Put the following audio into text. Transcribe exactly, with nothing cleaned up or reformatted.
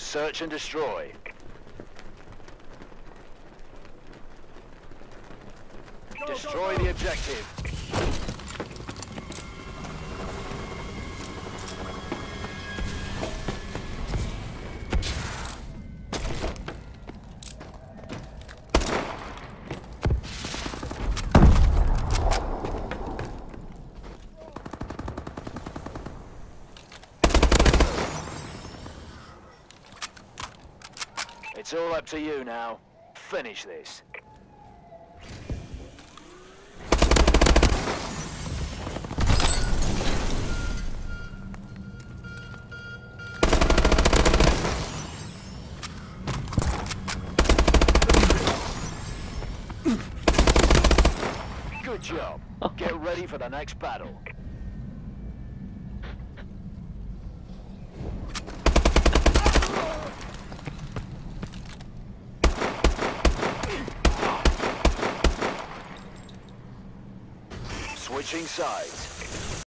Search and destroy. Destroy the objective. It's all up to you now. Finish this. Good job. Get ready for the next battle. Switching sides.